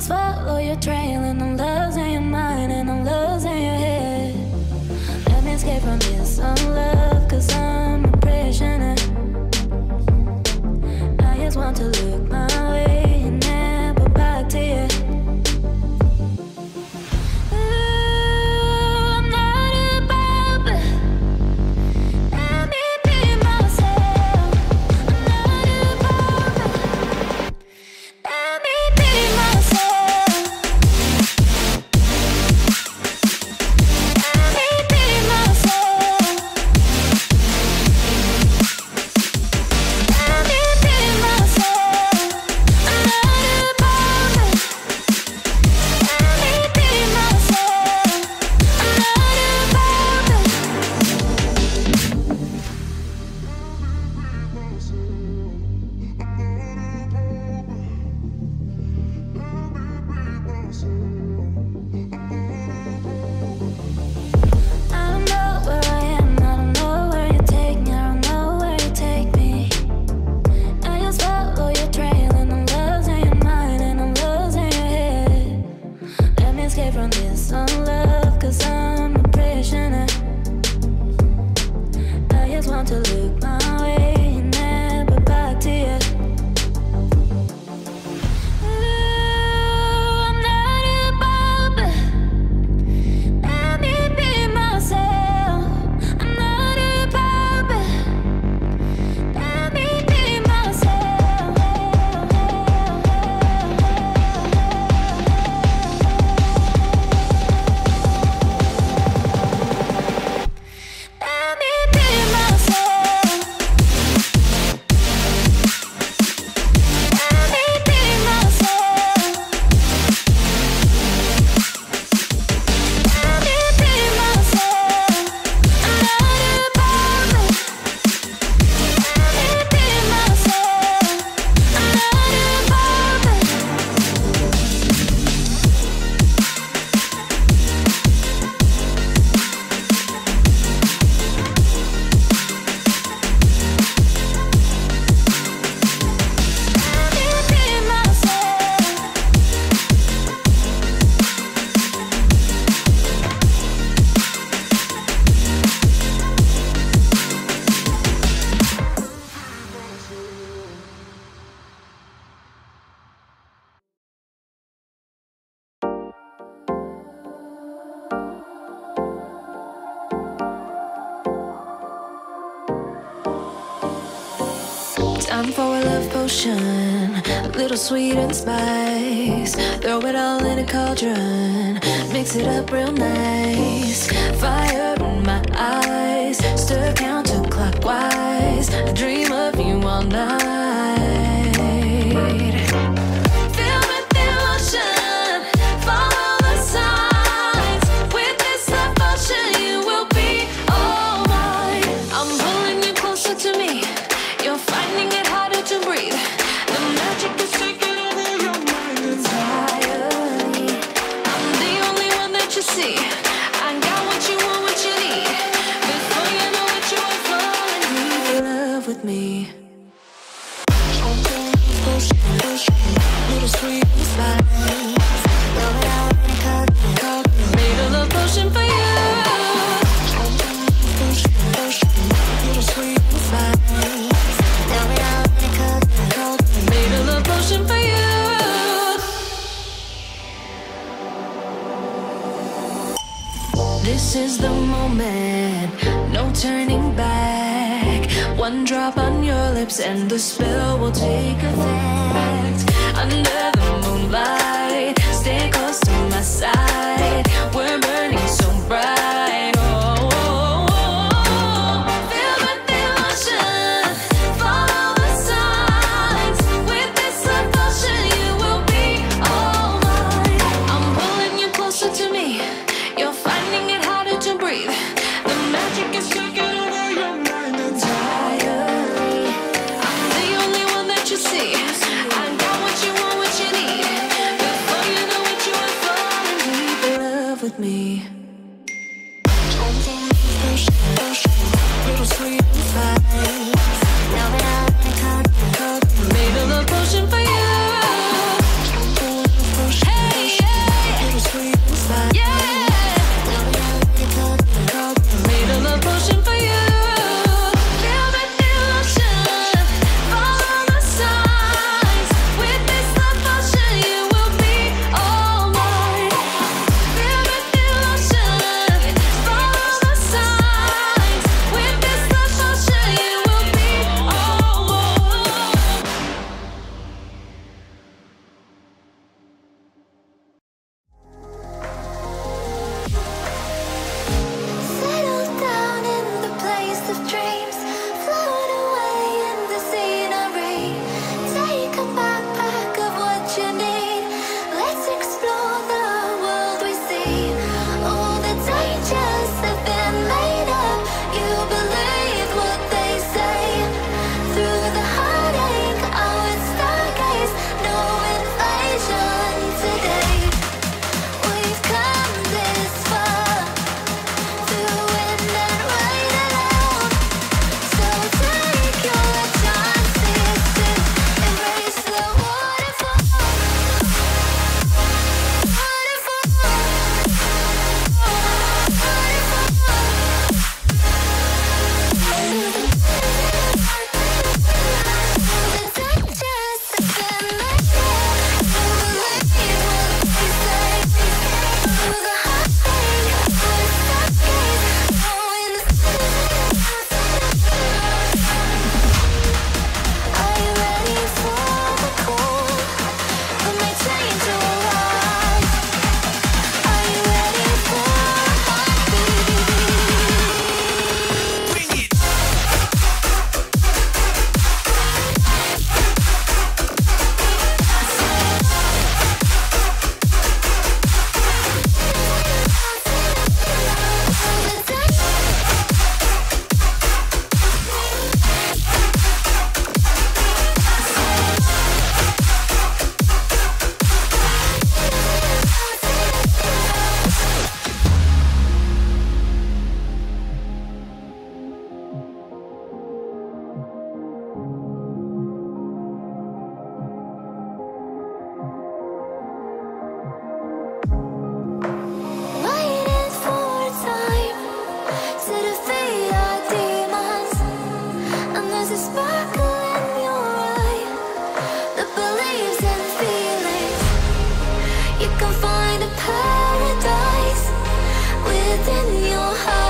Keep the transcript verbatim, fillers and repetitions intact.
follow your trail and I'm losing your mind and I'm losing your head. Let me escape from this unlove, cause I'm a prisoner. I just want to look my way and never back to you. Time for a love potion, a little sweet and spice. Throw it all in a cauldron, mix it up real nice. Fire in my eyes, stir counterclockwise. I dream of you all night. Feel with emotion, follow the signs. With this devotion, you will be all mine. I'm pulling you closer to me. You're finding it harder to breathe. The magic is taking over your mind entirely. I'm the only one that you see. I got what you want, what you need. Before you know it, you are falling deep in love with me. Little sweet and spice. Made a love potion for you. Little sweet and spice. Made a love potion for you. This is the moment, no turning back. One drop on your lips and the spell will take effect. Under the moonlight, stay close to my side. We're burning so bright. Oh, oh, oh, oh. Feel the emotion, follow the signs. With this devotion, you will be all mine. I'm pulling you closer to me. You're finding it harder to breathe. The magic is taking over your mind entirely. I'm the only one that you see. I got what you want, what you need. Before you know it, you are falling deep in love with me. Little sweet and spice. Made a love potion for you. Hey. paradise within your heart.